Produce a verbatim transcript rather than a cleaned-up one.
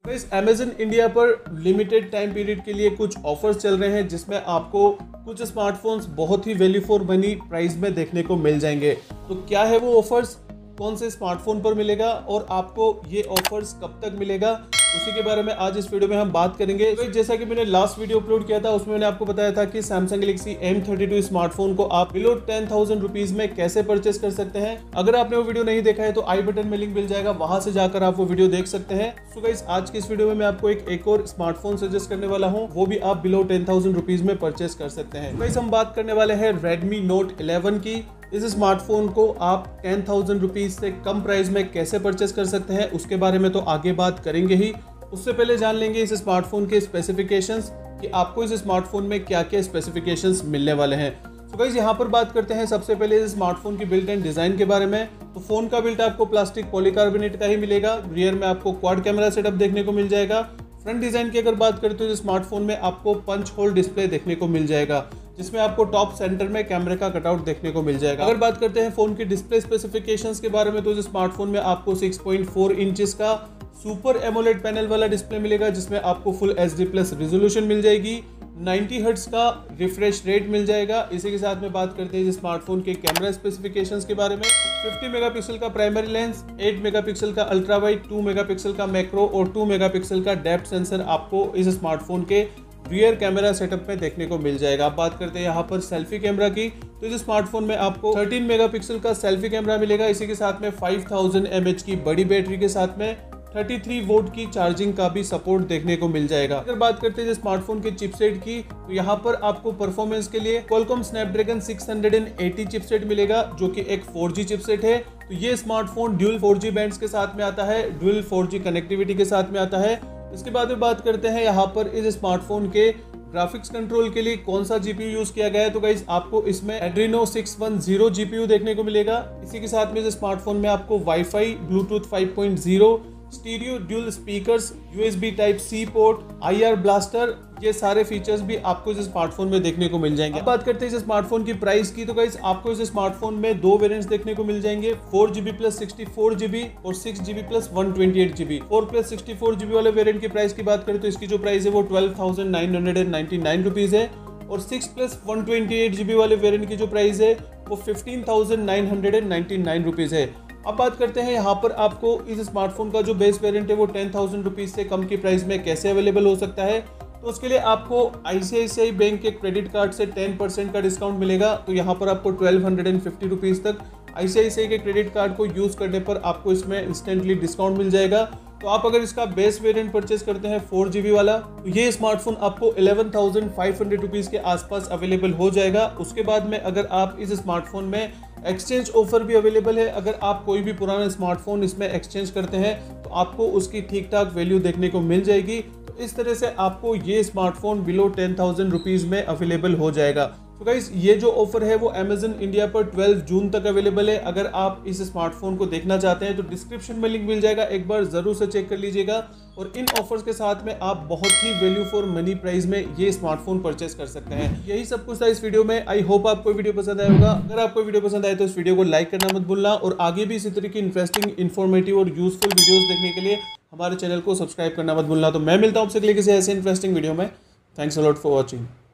तो इस Amazon India पर लिमिटेड टाइम पीरियड के लिए कुछ ऑफर्स चल रहे हैं जिसमें आपको कुछ स्मार्टफोन्स बहुत ही वैल्यू फॉर मनी प्राइस में देखने को मिल जाएंगे। तो क्या है वो ऑफर्स, कौन से स्मार्टफोन पर मिलेगा और आपको ये ऑफर्स कब तक मिलेगा, उसी के बारे में आज इस वीडियो में हम बात करेंगे। तो जैसा कि मैंने लास्ट वीडियो अपलोड किया था उसमें मैंने आपको बताया था कि Samsung Galaxy M thirty two smartphone को आप बिलो टेन थाउजेंड रुपीज में कैसे परचेस कर सकते हैं। अगर आपने वो वीडियो नहीं देखा है तो आई बटन में लिंक मिल जाएगा, वहां से जाकर आप वो वीडियो देख सकते हैं। सो गाइस, आज की इस वीडियो में मैं आपको एक एक और स्मार्टफोन सजेस्ट करने वाला हूँ, वो भी आप बिलो टेन थाउजेंड रुपीज में परचेस कर सकते हैं। गाइस, हम बात करने वाले हैं रेडमी नोट इलेवन की। इस स्मार्टफोन को आप टेन थाउजेंड रुपीज से कम प्राइस में कैसे परचेस कर सकते हैं उसके बारे में तो आगे बात करेंगे ही। उससे पहले जान लेंगे इस स्मार्टफोन के स्पेसिफिकेशंस कि आपको इस स्मार्टफोन में क्या क्या स्पेसिफिकेशंस मिलने वाले हैं। तो गाइस, यहाँ पर बात करते हैं सबसे पहले इस स्मार्टफोन की बिल्ट एंड डिजाइन के बारे में। तो फोन का बिल्ट आपको प्लास्टिक पॉलीकार्बोनेट का ही मिलेगा। रियर में आपको क्वाड कैमरा सेटअप देखने को मिल जाएगा। फ्रंट डिजाइन की अगर बात करें तो इस स्मार्टफोन में आपको पंच होल डिस्प्ले देखने को मिल जाएगा, जिसमें आपको टॉप सेंटर में कैमरे का कटआउट देखने को मिल जाएगा। अगर बात करते हैं फोन की डिस्प्ले स्पेसिफिकेशंस के बारे में तो इस स्मार्टफोन में आपको सिक्स पॉइंट फोर इंचेस का सुपर एमोलेड पैनल वाला डिस्प्ले मिलेगा, जिसमें आपको full H D plus resolution मिल जाएगी। नाइंटी हर्ट्ज का रिफ्रेश रेट मिल जाएगा। इसी के साथ में बात करते हैं इस स्मार्टफोन के कैमरा स्पेसिफिकेशंस के बारे में। फिफ्टी मेगापिक्सल का प्राइमरी लेंस, एट मेगापिक्सल का अल्ट्रा वाइड, टू मेगापिक्सल का मैक्रो और टू मेगापिक्सल का डेप्थ सेंसर आपको इस स्मार्टफोन के रियर कैमरा सेटअप में देखने को मिल जाएगा। आप बात करते हैं यहाँ पर सेल्फी कैमरा की, तो इस स्मार्टफोन में आपको थर्टीन मेगापिक्सल का सेल्फी कैमरा मिलेगा। इसी के साथ में फाइव थाउजेंड एमएच की बड़ी बैटरी के साथ में थर्टी थ्री वोल्ट की चार्जिंग का भी सपोर्ट देखने को मिल जाएगा। अगर बात करते हैं स्मार्टफोन के चिपसेट की, तो यहाँ पर आपको परफॉर्मेंस के लिए Qualcomm Snapdragon six eighty chipset मिलेगा, जो कि एक फोर जी चिपसेट है। तो ये smartphone dual four G bands के साथ में आता है, ड्यूल फोर जी कनेक्टिविटी के साथ में आता है। इसके बाद में बात करते हैं यहाँ पर इस स्मार्टफोन के ग्राफिक्स कंट्रोल के लिए कौन सा जीपीयू यूज किया गया है। तो गाइस, आपको इसमें Adreno six one zero GPU देखने को मिलेगा। इसी के साथ में इस स्मार्टफोन में आपको wifi, bluetooth five point zero, stereo dual speakers, USB type C port, IR blaster, ये सारे फीचर्स भी आपको इस स्मार्टफोन में देखने को मिल जाएंगे। अब बात करते हैं इस स्मार्टफोन की प्राइस की, तो गाइस आपको इस स्मार्टफोन में दो वेरिएंट्स देखने को मिल जाएंगे, four GB plus sixty four GB और six GB plus one twenty eight GB. Four plus sixty four GB वाले वेरिएंट की प्राइस की बात करें तो इसकी जो प्राइस है वो twelve thousand nine hundred and ninety nine rupees है, और six plus one twenty eight GB वाले वेरिएंट की जो प्राइस है वो fifteen thousand nine hundred and ninety nine rupees है। अब बात करते हैं यहाँ पर आपको इस स्मार्टफोन का जो बेस वेरिएंट है वो टेन थाउजेंड रुपीज से कम की प्राइस में कैसे अवेलेबल हो सकता है। तो उसके लिए आपको आईसीआईसीआई बैंक के क्रेडिट कार्ड से टेन परसेंट का डिस्काउंट मिलेगा। तो यहाँ पर आपको twelve hundred and fifty rupees तक आईसीआईसीआई के क्रेडिट कार्ड को यूज करने पर आपको इसमें इंस्टेंटली डिस्काउंट मिल जाएगा। तो आप अगर इसका बेस वेरिएंट परचेस करते हैं फोर जीबी वाला, तो ये स्मार्टफोन आपको eleven thousand five hundred rupees के आसपास अवेलेबल हो जाएगा। उसके बाद में अगर आप इस स्मार्टफोन में एक्सचेंज ऑफर भी अवेलेबल है, अगर आप कोई भी पुराना स्मार्टफोन इसमें एक्सचेंज करते हैं तो आपको उसकी ठीक ठाक वैल्यू देखने को मिल जाएगी। तो इस तरह से आपको ये smartphone below ten thousand rupees में अवेलेबल हो जाएगा। तो गाइस, ये जो ऑफर है वो अमेजन इंडिया पर ट्वेल्व जून तक अवेलेबल है। अगर आप इस स्मार्टफोन को देखना चाहते हैं तो डिस्क्रिप्शन में लिंक मिल जाएगा, एक बार जरूर से चेक कर लीजिएगा। और इन ऑफर्स के साथ में आप बहुत ही वैल्यू फॉर मनी प्राइस में ये स्मार्टफोन परचेस कर सकते हैं। यही सब कुछ था इस वीडियो में। आई होप आपको वीडियो पसंद आया होगा। अगर आपको वीडियो पसंद आए तो इस वीडियो को लाइक करना मत भूलना, और आगे भी इसी तरह की इंटरेस्टिंग, इन्फॉर्मेटिव और यूजफुल वीडियोस देखने के लिए हमारे चैनल को सब्सक्राइब करना मत भूलना। तो मैं मिलता हूँ आपसे अगले किसी ऐसे इंटरेस्टिंग वीडियो में। Thanks a lot for watching.